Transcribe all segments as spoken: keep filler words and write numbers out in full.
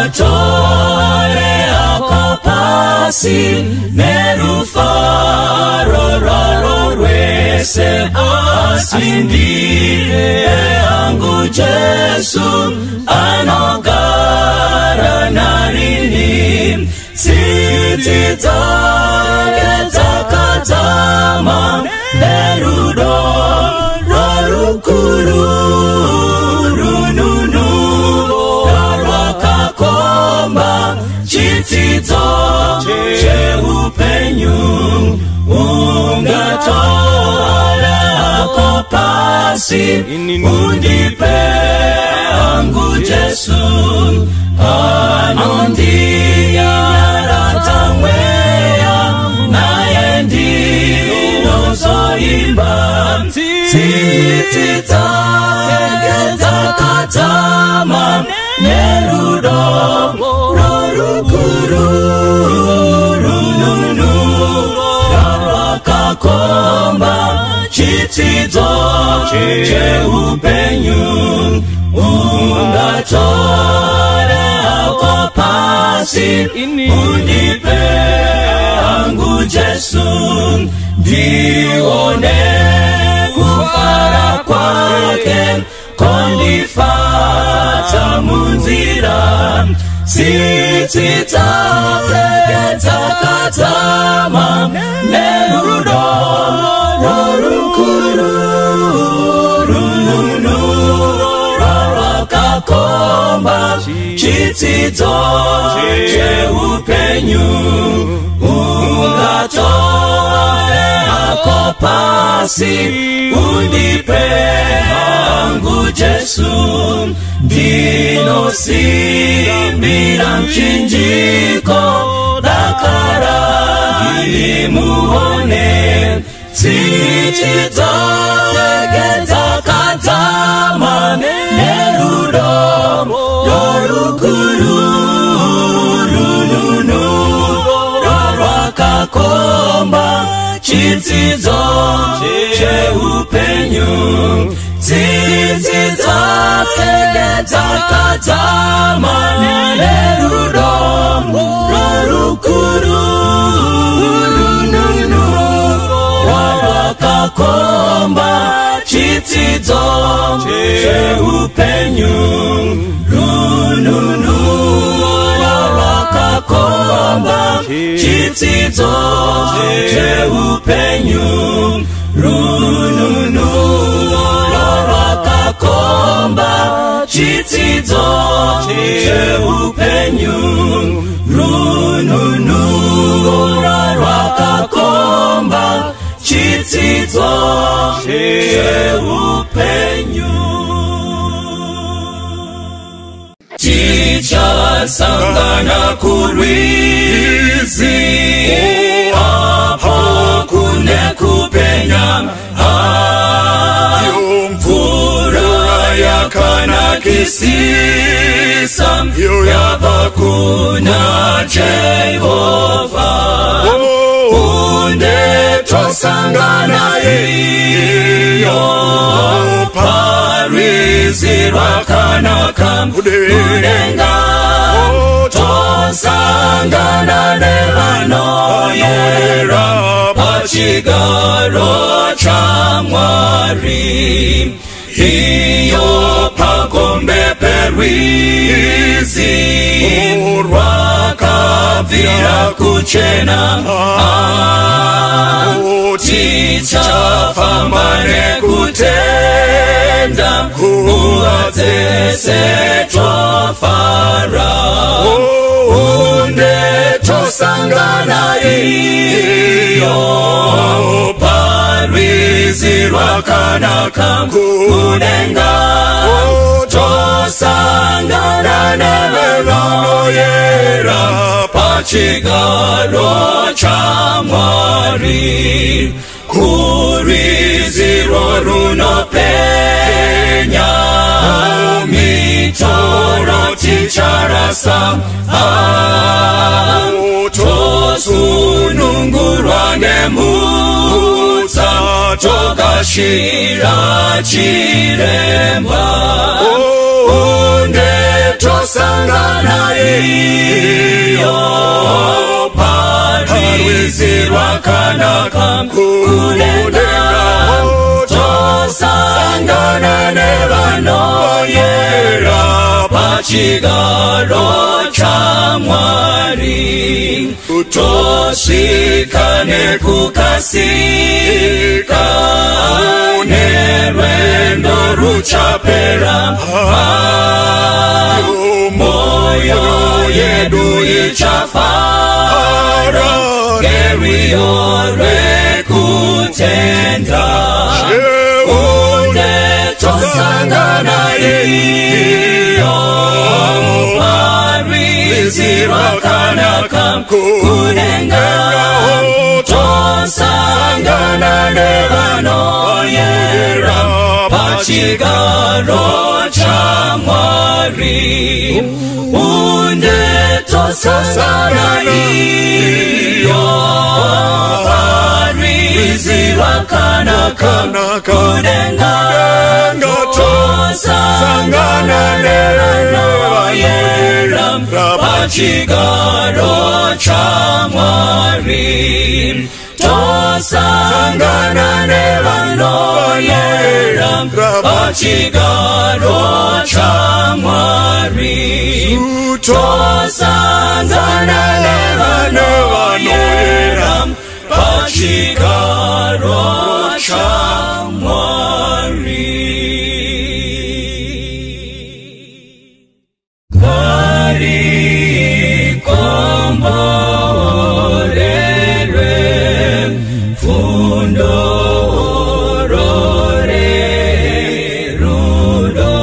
ungatolea kwa pasi nerufaro raro rwese asindire yangu Jesu anogara narini siti zake zakatama nerudo rarukuru rununu rarwakakomba chitizo cheupenyu ungatola kopasi undipe angu Jesu anondia ratamwea nayendi nozoimba titita zakatama nerudo rorukuru rununu rarwakakomba chitizo cheupenyu ungatolea kwa pasi unipe angu Jesu ndione kufara kwake kondifata munzira sititake zakatama nerudo rorukuru rununu rarwakakomba chitizo cheupenyu ungatolea kwa pasi unipe angu Jesu ndinosimbira mchinjiko dakara imuone titizo zakatama nerudo rorukuru rununu rarwakakomba chitizo cheupenyu titizo zakatama nerudo rorukuru rununu rarwakakomba chitizo cheupenyu rununu rarwakakomba chitizo cheupenyu rununu rarwakakomba chitizo cheupenyu rununu rarwakakomba chitizo cheupenyu tichasangana kurwizi apo kune kupenya mvura yakanakisisa yavakuna Jehova tosangana iyo parizi rwakanaka udenga tosangana nevano yera pachigaro cha Mwari iyo pagombe perwizi rwakavira kuchena tichafambane kutenda uwatese twafara unde tosangana iyo parizi rwakanaka kudenga tosangana nevano yera pachigaro cha Mwari kuriziro runopenya mitoro ticharasa tosunungurwa nemutsa togashira chiremba unde tosangana iyo parizirwa kanaka kunenga tosangana nevanoyera pachigaro cha Mwari toshikane kukasika nerwendo ruchapera moyo yedu ichafara gerio rekutenda unde tosangana iyo parizirwa kanaka kunenga tosangana nevanoyera pachigaro cha Mwari unde tosangana iyo parizirwa kanaka kunenga tosangana nevanoyera pachigaro cha Mwari tosangana nevanoyera pachigaro cha Mwari tosangana nevanoyera pachigaro cha Mwari. Kari kombolerwe fundo rore rudo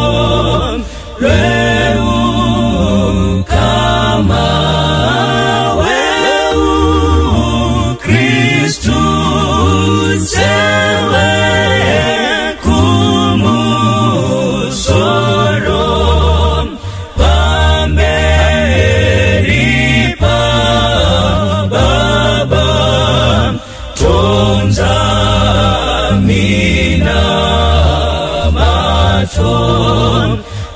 reu kama weu Kristu sewe kumusoro mina maton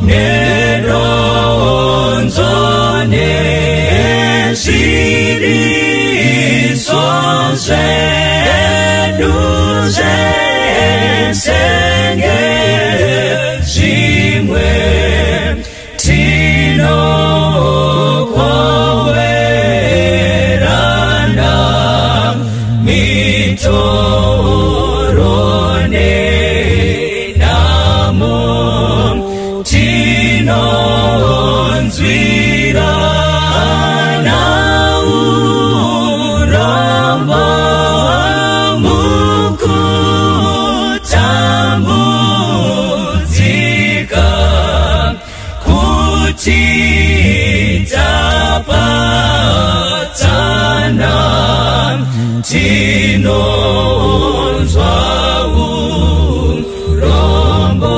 neronzo ne shiri sonze duze senge jimwe tino kwawerana mito Nonzwira na uramba mukutambuzika kutitapatana tinonzwa urombo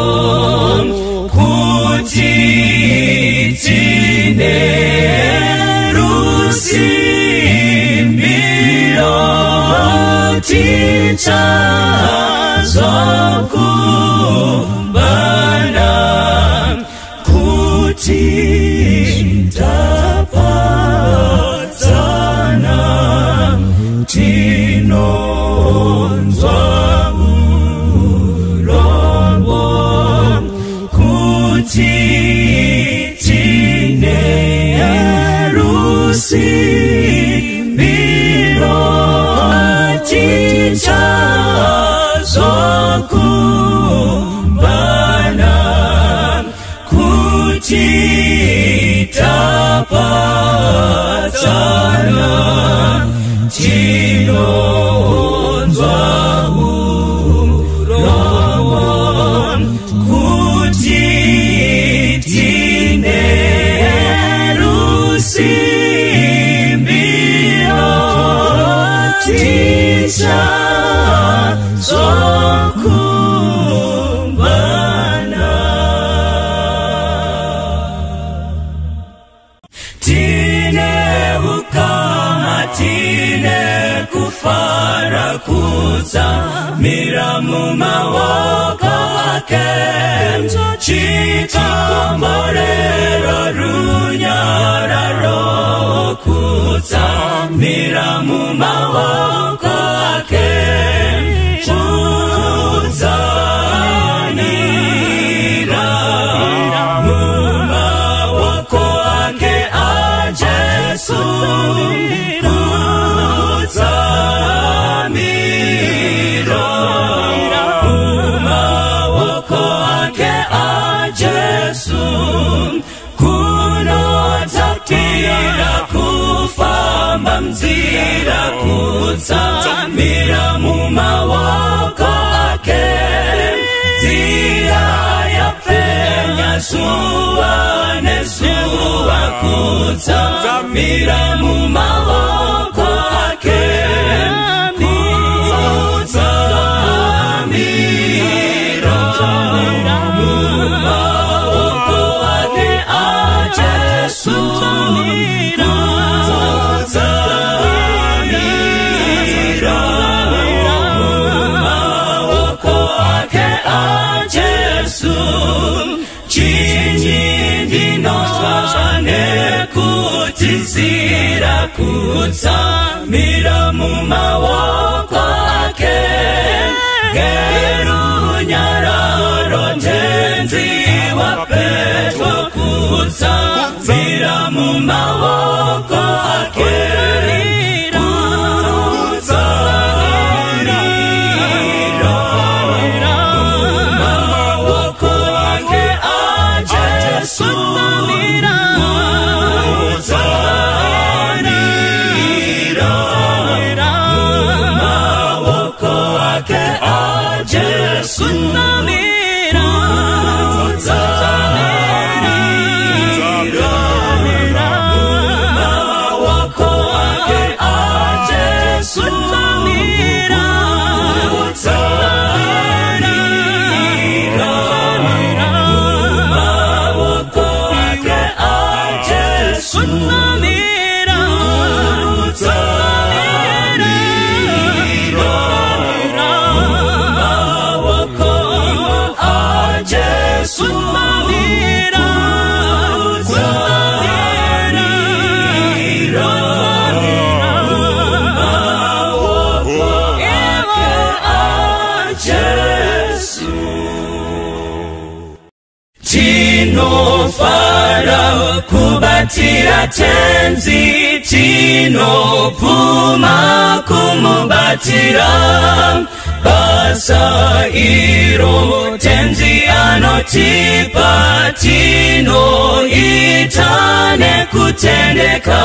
tine rusimbiro ticha zokumbana kutitapatana tinonzwa urombo tine rusimbiro ticha zokumbana kutitapatana tinonzwa urombo kutitine rusimbiro ticha zokumbana tine ukama tine kufara kuza miramu mawaka ake chikamorero kutsamira mumawoko ake kudzanira mumawoko ake a Jesu kudzanira mumawoko ake a Jesu kunodzatira kufamba mzira kutsamira mumawoko ake nzira yapenya zuwa nezuwa kutsamira mumawoko ake kutsamira mumawoko ake a Jesu kutsamira mumawoko ake a Jesu chindinotwane kutizira kutsamira mumawoko ake gerunyararo tenzi wapetwa kutsamira mumawoko ake tinofara kubatira tenzi tinopfuma kumubatira basa iro tenzi anotipa tinoita nekutendeka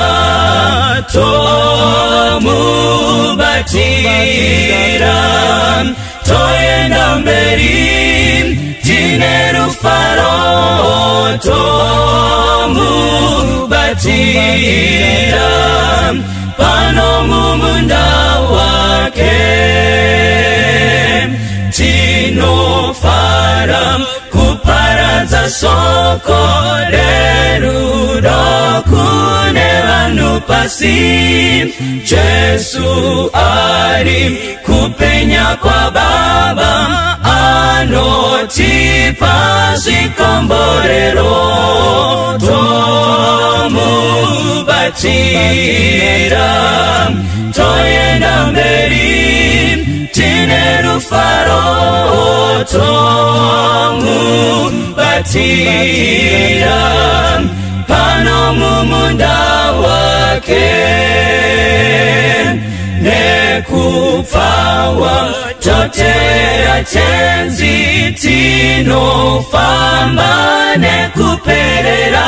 tomubatira toenda mberi tine rufaro tomubatira pano mumunda wake tinofara kuparadza soko rerudo kune vanhu pasi Jesu ari kupenya kwa Baba anotipa zvikomborero tomubatira toenda mberi tine rufaro tomubatira pano mumunda wake nekupfawa totera tenzi tinofamba nekuperera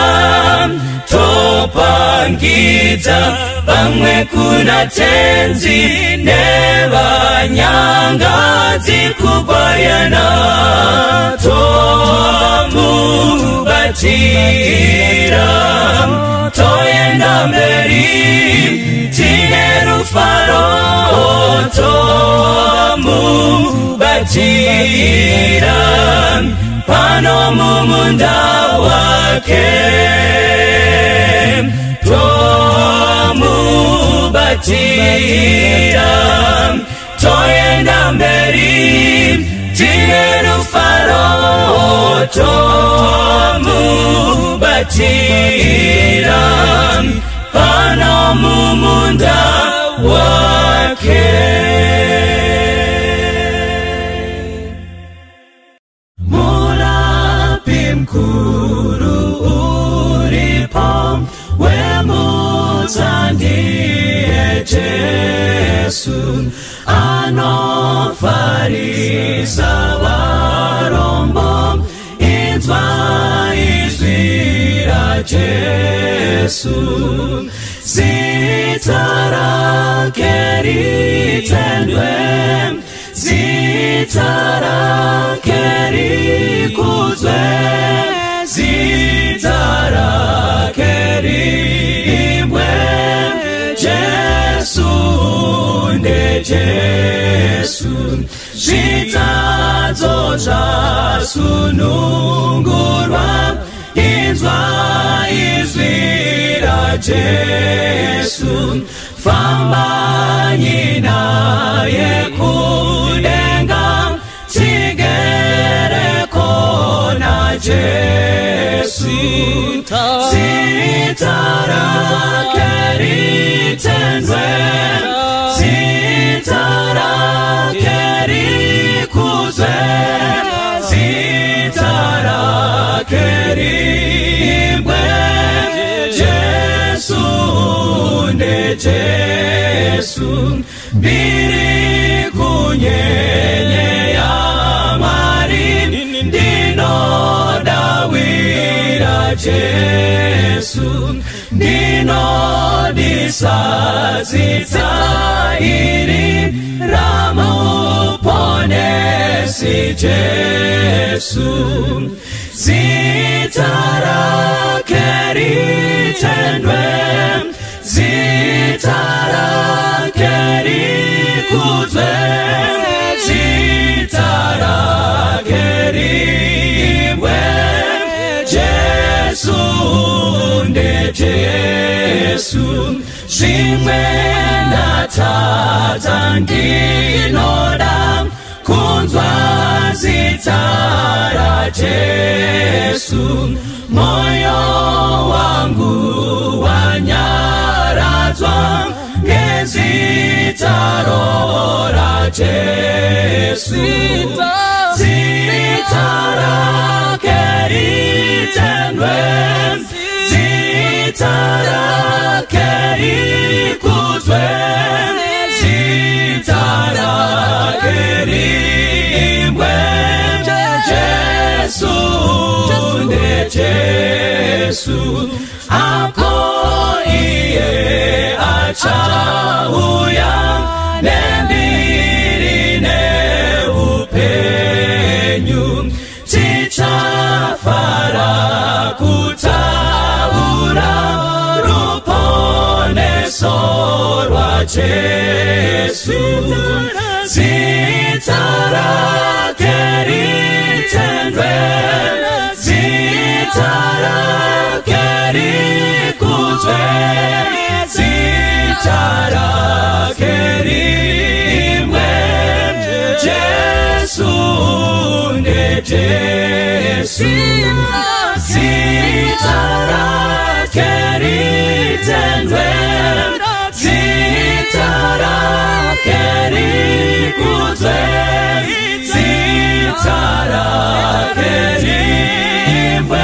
topangidza vamwe kuna tenzi nevanyangadzi kugwayana tomubatira toenda mberi tine rufaro tomubatira pano mumunda wake tomubatira toenda mberi tine rufaro tomubatira pano pano mumunda wake. Mulapi mkuru uripo wemutandie Jesu anofarisa warombo itwa izwira Jesu zitara keritendwe zitara kerikuzwe zitara kerimwe Jesu nde Jesu zitazo zasunungurwa inzwa izwira Jesu famba nyina yekudenga tigere kona Jesu zitara keritendwe zitara kerikuzwe zitara kerimwe Jesu nde Jesu biri kunyenye ya mari ndino dawira Jesu ndino disazitairi ramuponesi Jesu zitara keritendwe zitara kerikuzwe zitara kerimwe Jesu nde Jesu zimwe natatanginoda kunzwa zitara Jesu moyo wangu wanyarazwa ngezitarora Jesu zitara keritendwe zitara kerikuzwe zitara kerimwe Jesu nde Jesu ako iye achauya nendirine upenyu tichafara kutaura ruponeso rwa Jesu zitara keritendwe zitara kerikuzwe zitara kerimwe Jesu nde Jesu zitara keritendwe zitara kerikuzwe zitara kerimwe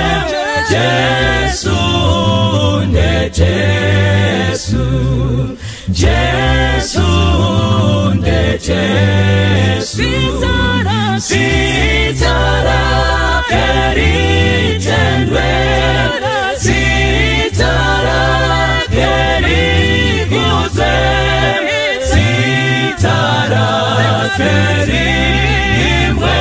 Jesu nde Jesu Jesu nde Jesu zitara keritendwe zitara kerikuzwe zitara kerimwe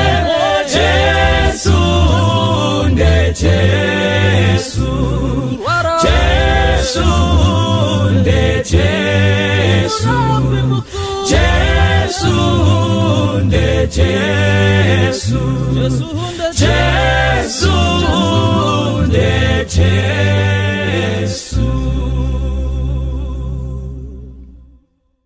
Jesu nde Jesu Jesu nde Jesu Jesu nde Jesu Jesu nde Jesu.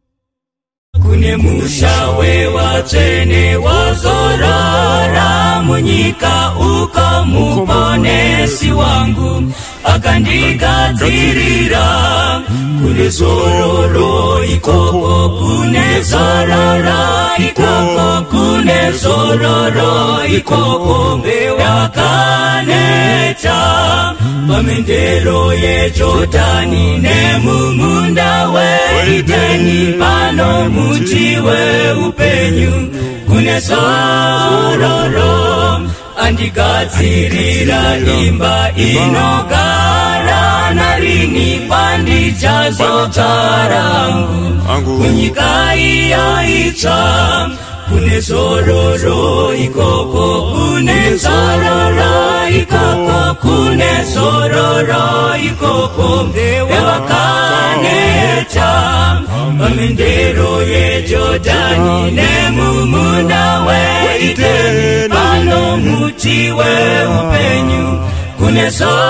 Kune mushawe watene wazorara munyika uko muponesi wangu akandikadzirira kune zororo ikoko kune zarara ikoko kune zororo ikoko yakaneta pamendero yeJordani nemumunda weEdeni pano muti weupenyu kune zororo andigadzirira imba inogara narini pandichazogara kunyika iya itsva kune zororo ikoko kune zororo ikoko kune zororo ikoko evakaneta pamendero yeJordani nemumunda weEdeni pano muti weupenyu kune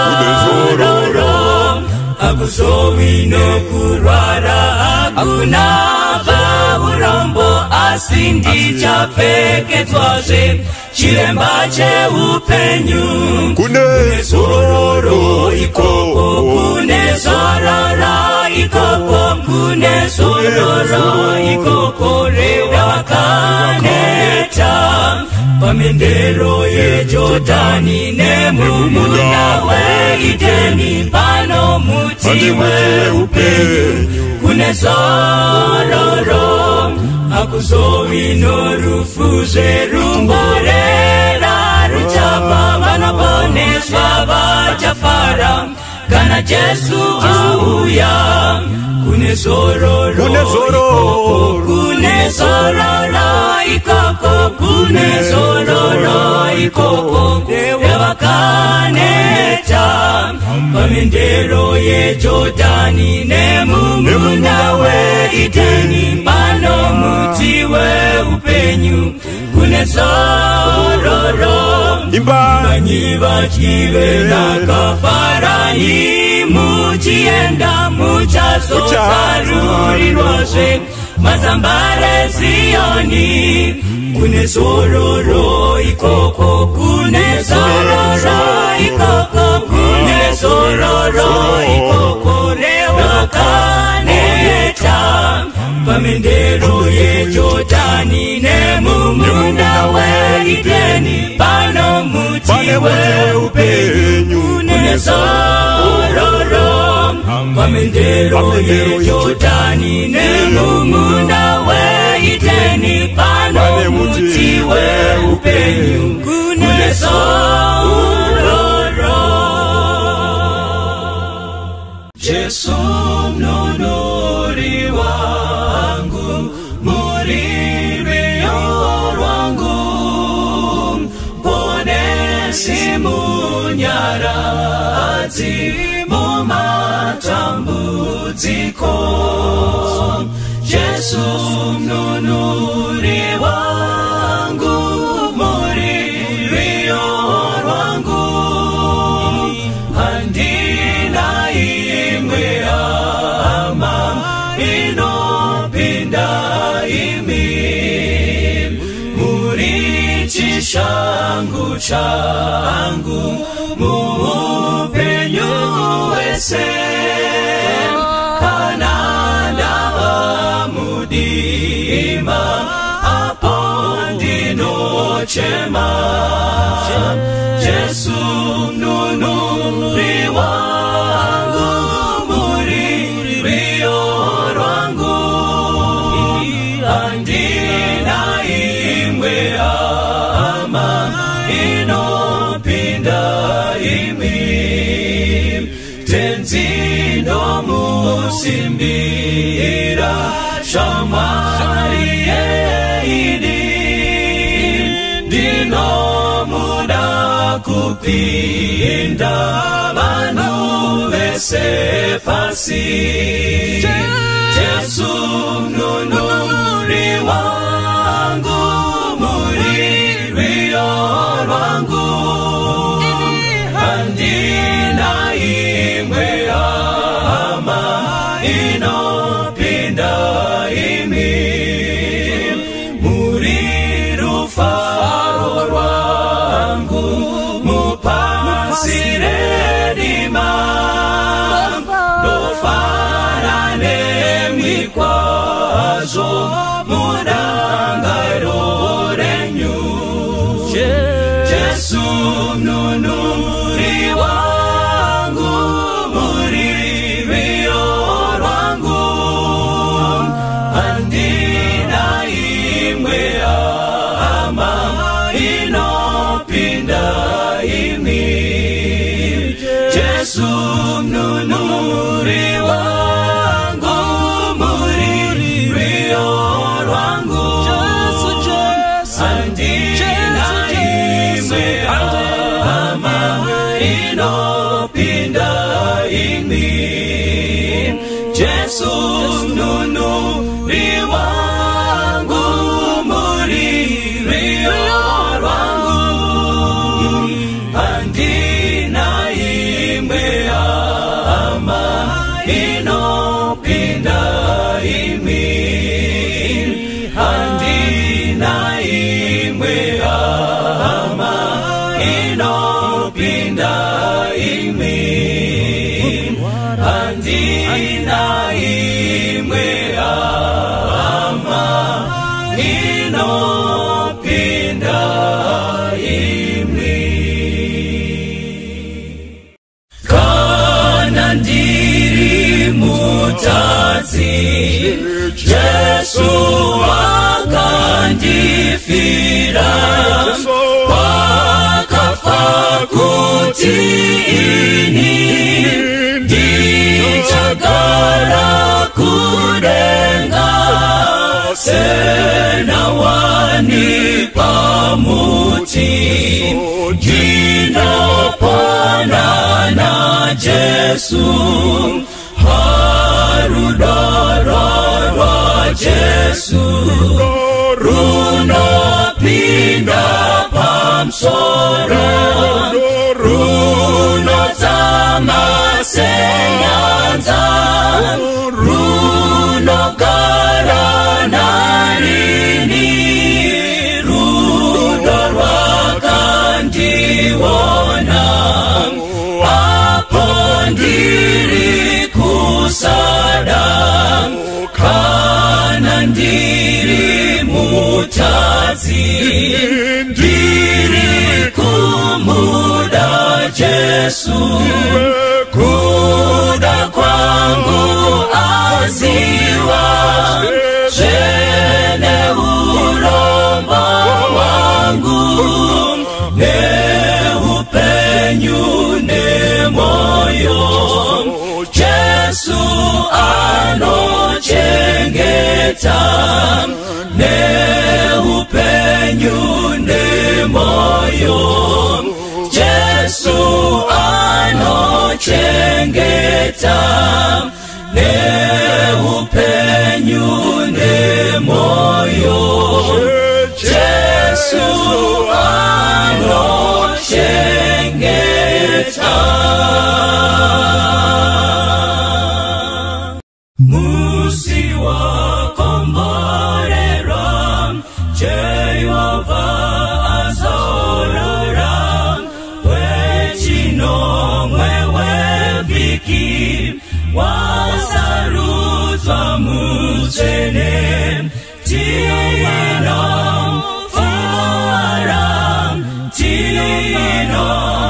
zororo akuzovi nokurwara akuna vaurombo asi ndichapfekedzwazve chiremba cheupenyu kune zororo ikoko kune zororo ikoko kune zororo ikoko rewakaneta pamendero yeJordani nemumunda weEdeni pano muti weupenyu kune zororo akuzovi norufuzve rumborera ruchapa vanoponeswa vachafara kana Jesu auya kune zororo ikoko kune zororo ikoko kune zororo ikoko evakaneta pamendero yeJordani nemumunda weEdeni pano muti weupenyu kune zororo imbanyi vachive nakafarai muchienda muchazozarurirwazve mazambare Zioni kune zororo ikoko kune zororo ikoko kune zororo ikoko rewakaneta pamendero yeJordani nemumunda weEdeni pano muti weupenyu kune zororo pamendero yeJordani nemumunda weEdeni pano muti weupenyu kune zororo. Jesu mnunuri wangu murivio rwangu ponesi munyaradzi mumatambudziko Jesu mnunuri wangu murivio rwangu handina imwe ama inopinda imi muri chishangu changu muupenyu wese kana ndava mudima apo ndinochema Jesu mnunuri wangu murivio rwangu handina imwe ama inopinda imi tenzindo musimbira shamwari yeini ndinomuda kupinda vanhu vese pasi Jesu mnunuri wangu murivio rwangu handina imwe ama inopinda imi muri rufaro rwangu mupasire dima dofarane mikwazo mudangaro renyu Jesu mnunuri wangu murivio wangu andina imwe ama inopinda imi Jesu mnunuri wangu murivio wangu andina imwe ama inopinda imi Jesu mnunuri wangu murivio wangu andina imwe ama inopinda imi andina imwe ama inopinda imi andina imwe ama inopinda imi kana ndiri mutazi Jesu akandifira wakafa kuti ini ndichagara kudenga sena wani pamuti ndinopona na Jesu harudororwa Jesu runopinda pamsoro runotamasenya runogara narini rudorwakandiwona apo ndiri kusada kana ndiri mutazi ndiri kumuda Jesu kuda kwangu aziwa jene uromba wangu ne upenyu ne moyo Jesu anochengeta ne upenyu ne moyo Jesu anochengeta ne upenyu ne moyo Jesu anochengeta musi wakomborera Jehova azorora wechino mwewe viki wasaruzwa mujene tino fara tino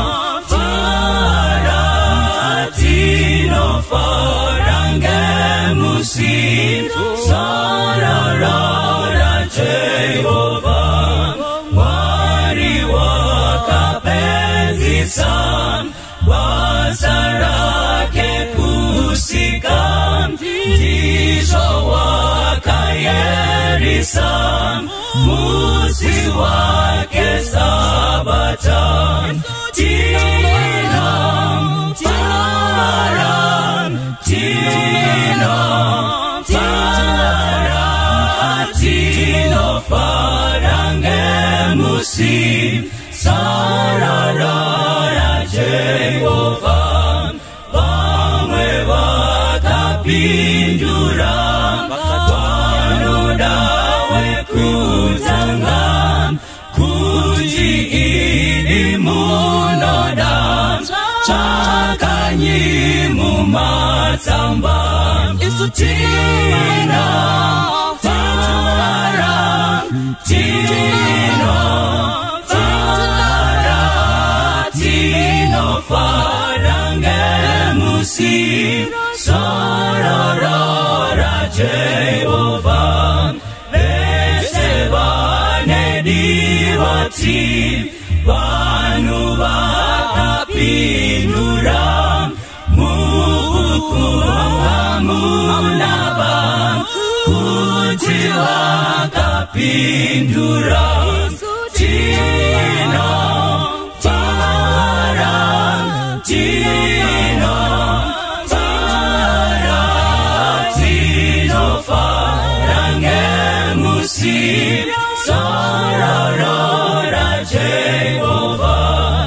fara tino fara ngemusi sarara Jehova wari wakapezisa wasarake pusika ndizo wakayerisa musi wake sabata tina tara tina tara tino farange musi sarara Jehova vamwe vakapindura vanodawe kutanga kuti ini mumatsamba tina fara tina fara tina fara ngemusi sorora Jehovah besebane diwati vanu vakapindura mubuku amunaba kuti vakapindura tina fara tina fara tina fara ngemusi sorora Jehovah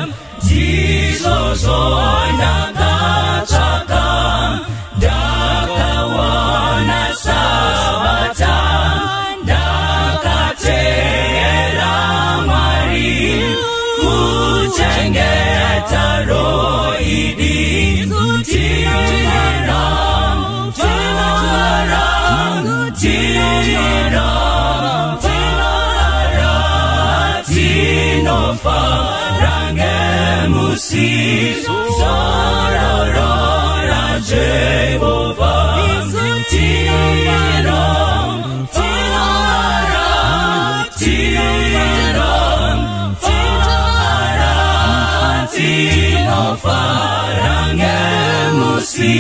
jizozona kachaka dakawana sabata dakatera mari kuchengeta roidi tina fara tina fara tina fara ngemusi sorora Jehovah tina fara tina fara tina fara ngemusi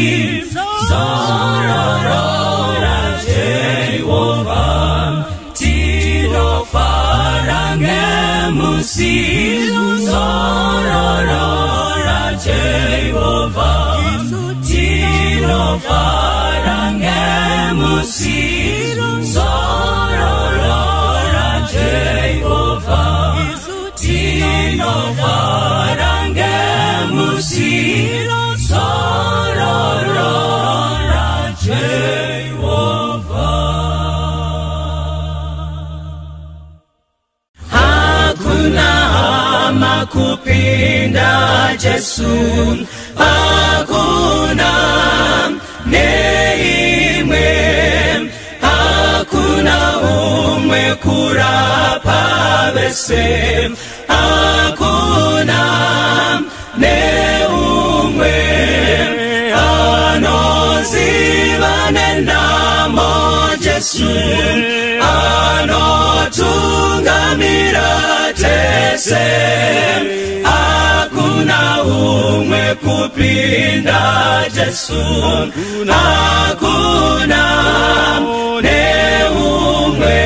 sorora Jehovah tina fara ngemusi sorora Jehovah tina fara ngemusi sorora Jehovah tina fara ngemusi sorora Jehovah. Hakuna makupinda Jesu, hakuna neimwe, hakuna umwe kurapa bese, hakuna neumwe anozivane namo Jesu, anotungamira tese, hakuna umwe kupinda Jesu, hakuna neumwe,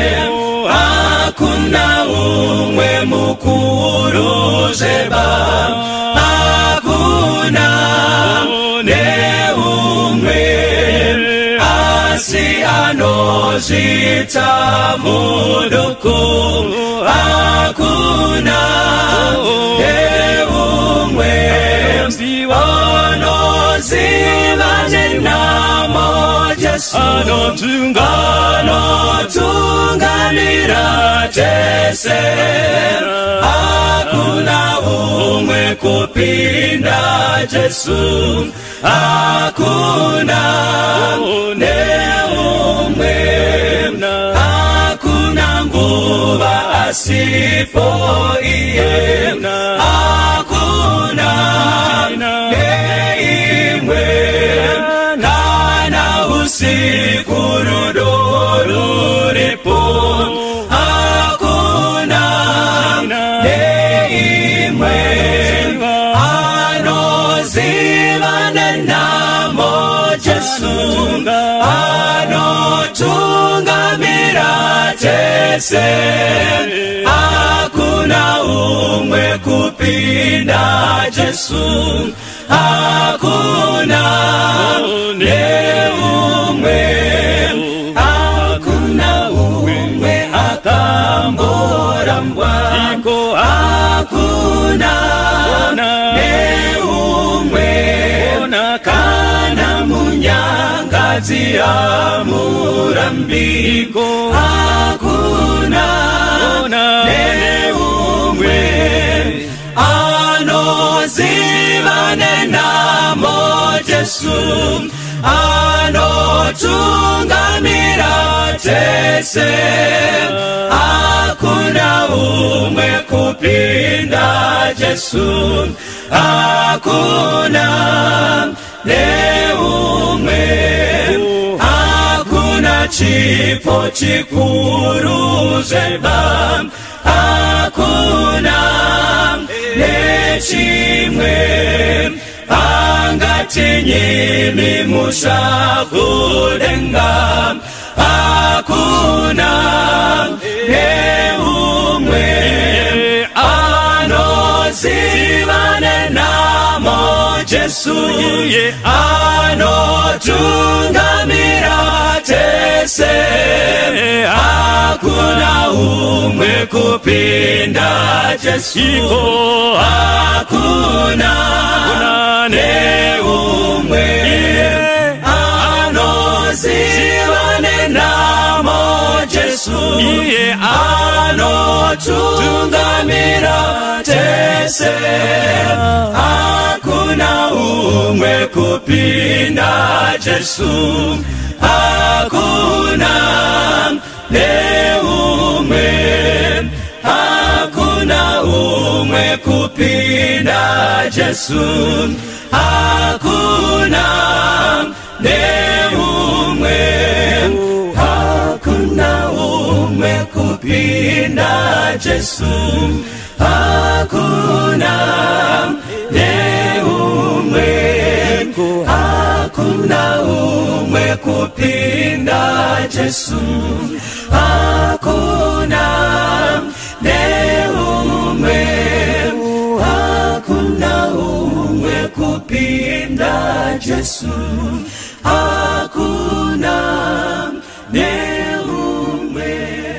hakuna umwe mukuru zeba, hakuna neumwe asi anozita muduku, hakuna neumwe anozivane namo Jesu, anotunganira tese, hakuna umwe kupinda Jesu, hakuna neumwe, hakuna nguva asipo iye, hakuna neimwe, kana usiku rudoripo, hakuna neimwe anozivane namo Jesu, anotungamira tese, hakuna umwe kupinda Jesu, hakuna neumwe, hakuna umwe akamborambwa, hakuna neumwe kana munyangazi amurambiko, hakuna neumwe anozivane namo Jesu anotungamira tese, hakuna umwe kupinda Jesu, hakuna neumwe, hakuna chipo chikuru zeba, hakuna nechimwe angatinyimi mushakudenga, hakuna neumwe anozivane namo Jesu anotungamira tese, hakuna umwe kupinda Jesu, hakuna neumwe anozivane namo Jesu anotungamira tese, hakuna umwe kupinda Jesu, hakuna neumwe, hakuna umwe kupinda Jesu, hakuna neumwe, hakuna umwe kupinda Jesu, hakuna neumwe, hakuna umwe kupinda Jesu, hakuna neumwe, hakuna umwe kupinda Jesu, hakuna neumwe.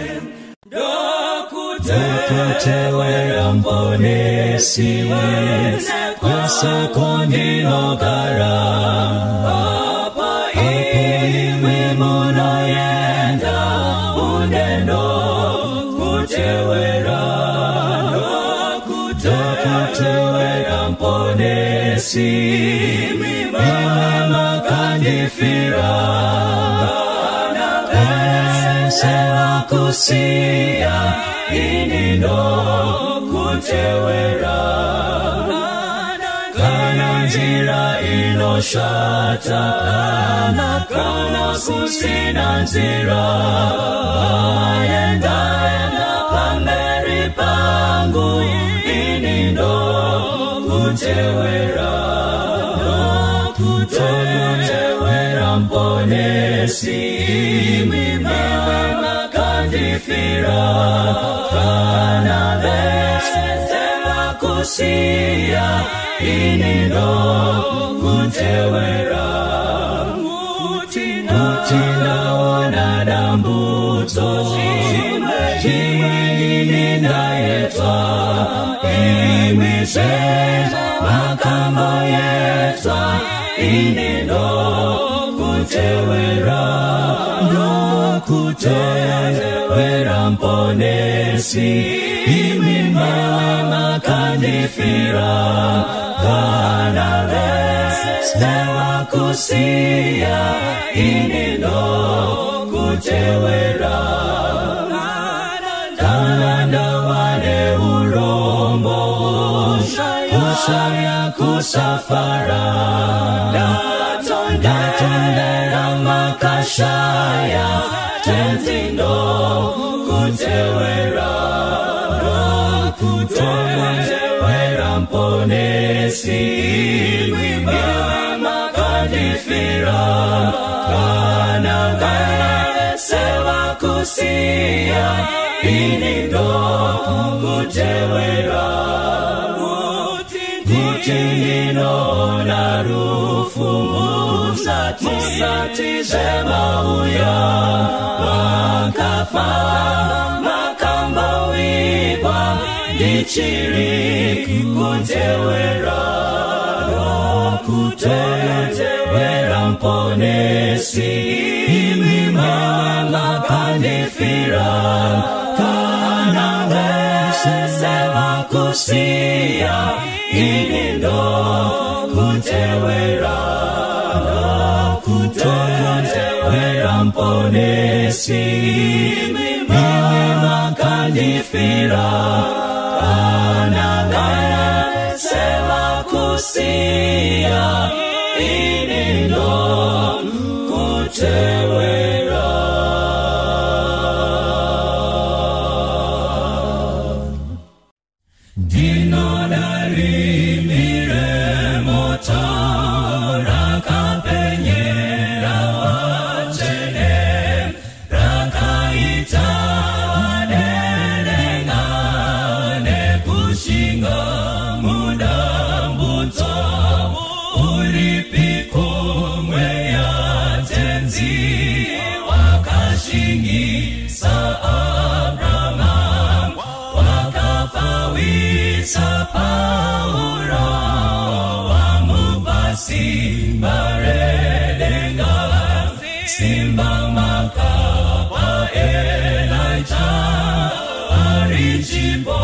Dokutewera mbonesi kwasa kondino gara, apa imwe mona yenda uneno kutewera, dokutewera mbonesi mama kandifira, sewa kusia inino kutewera, kana nzira inoshata, kana kusina nzira, ayenda enda pamberi pangu inino kutewera, kutewera mbonesi mama kandifira, kana sewa kusia inino kutewera, mutina ona dambuzo jimweni nayetwa, imise makambo yetwa inino kutewera, kutewera mbonesi mama kandifira, kana sewa kusia inino kutewera, kana wane urombo kusaya kusafara, datondera makashaya tenzino kutewera, kutewera mbonesi mama kandifira, kana sewa kusia inino kutewera, mutinino narufu musati, musati zema uya wakafa, makamba wigwa dichiri kutewera, kutewera mbonesi mama kandifira, kana sewa kusia inino kutewera, twakutewera mponesi mima kanifira kana sema kusia inilo kutewera dino dari mire mota raka penyera wachene raka ita nenengane kushinga muda mbuto uripiko mweya tenzi wakashingi sa Abraham wakafawisa paura wamubasi baredenga simba makapa Elijah arijibo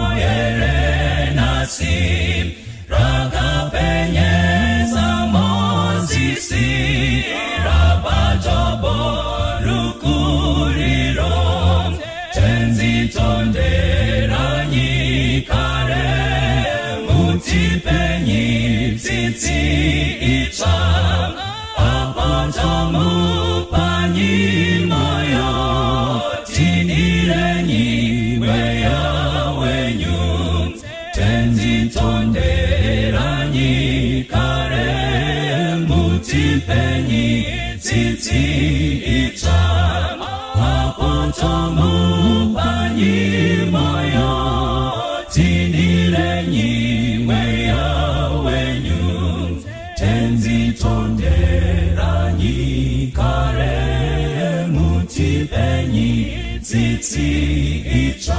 yerenasim rakapenyeza mozisi rabajobo rukuriro tenzi tonderanyi kare mutipenyi titi icha apotomu panyi moyo tinirenyi weya wenyu tenzi tonderanyi kare mutipenyi titi icha apotomu panyi moyo tinirenyi weya wenyu tenzi tonderanyi kare mutipenyi titi icha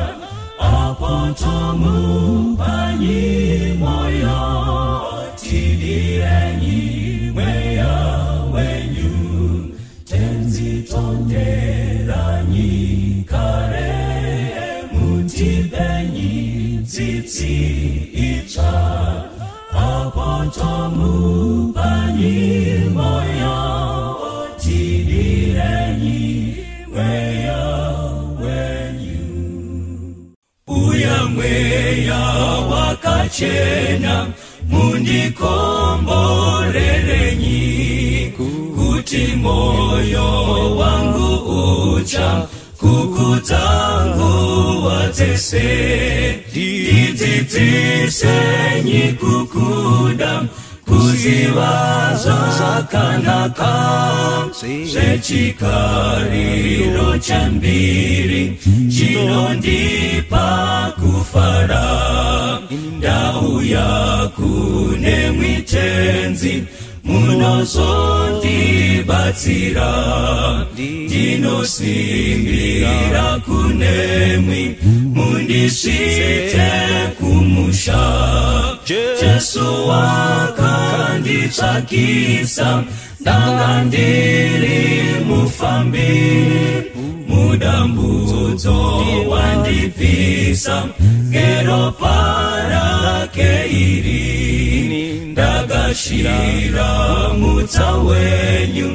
apotomu panyi moyo tinirenyi weya wenyu tenzi tonderanyi kare mutipenyi titi icha apotomu panyi moyo tinirenyi weya wenyu uyamweya wakachena mundikomborerenyi kuti moyo wangu ucha kukutangu watese dititisenyi kukuda kuziwaza kanaka sechikariro chambiri chinondipa kufara ndauya kune mwitenzi munozondibatsira ndinosimbira kunemwi mundisvite kumusha Jesu wakanditsvakisa ndanga ndiri mufambi mudambudzo wandibvisa ngeropa rake iri ndagashira mutsa wenyu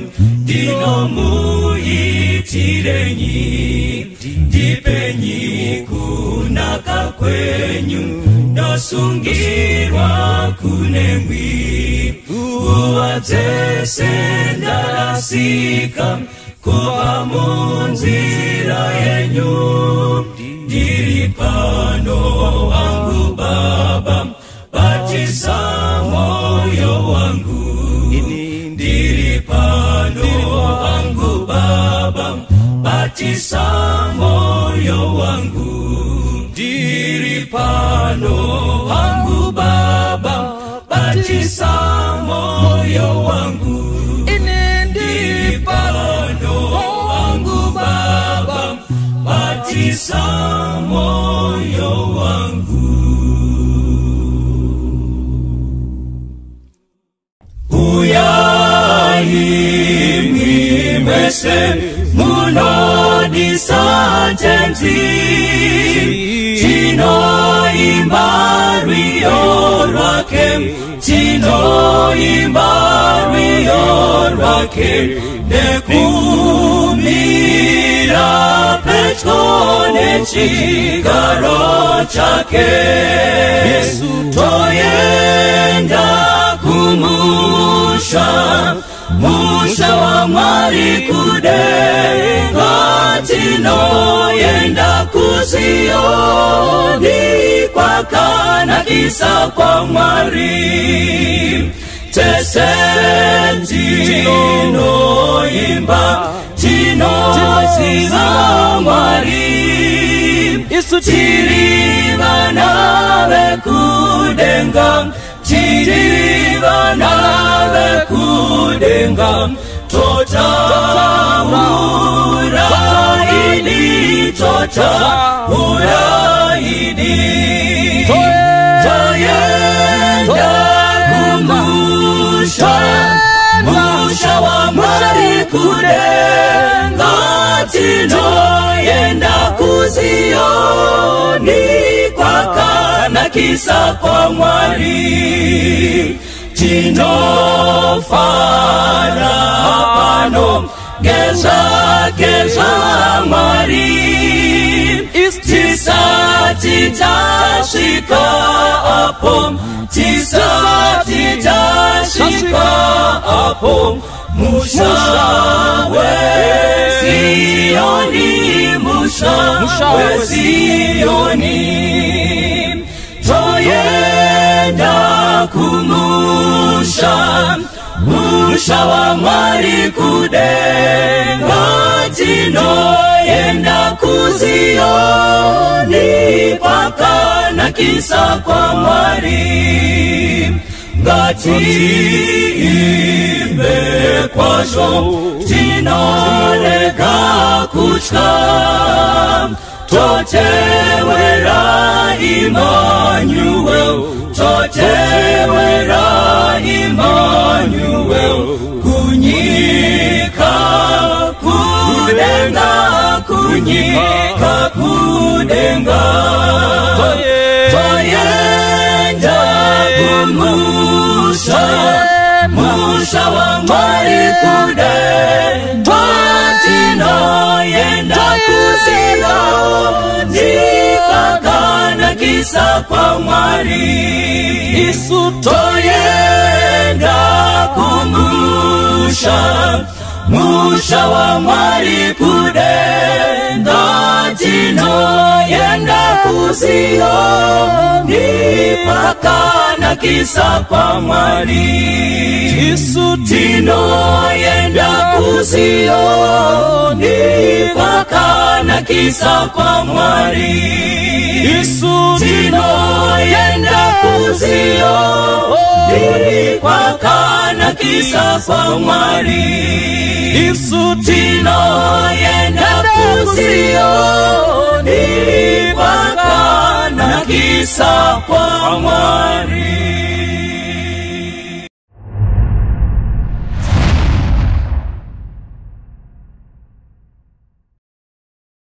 ndinomuitirenyi ndipenyi kunaka kwenyu ndosungirwa kunemwi nguva dzese ndarasika kuva munzira yenyu ndiri pano wangu Baba batisa moyo wangu ndiri pano wangu Baba batisa moyo wangu ndiri pano wangu Baba batisa moyo wangu ndiri pano wangu Baba batisa moyo wangu uyai mwese munodisa tenzi tinoimba rwiyo rwake tinoimba rwiyo rwake nekumira petone chigaro chake toyenda kumusha musha wa mwari kudenga tino yenda kuzioni kwa kana kisa kwa mwari tesenti no imba tino ziva mwari tiriva nawe kudenga tiriva nawe kudenga tota uraidi tota uraidi toyenda kumusha musha wa mwari kudenga tino yenda kuzioni kwa kana kisa kwa mwari tino fara pano geza geza mwari tisa titashika apo tisa titashika apo musha we Sioni musha we Sioni toyenda kumusha musha wa mwari kudenga tino yenda kuzioni paka na kisa kwa mwari ngati imbe kwasho tino lega kuchka totewera Emmanuel totewera Emmanuel kunyika kudenga kunyika kudenga toyenda kumusha musha wa mwari kudenga tino yenda kuzioni pakana kisa kwa mwari toyenda kumusha musha wa mwari kudenga tino yenda kuzioni pakana kisa kwa mwari tino yenda kuzioni pakana kisa kwa mwari tino yenda kuzioni pakana kisa kwa mwari tino yenda kuzioni pakana kisa kwa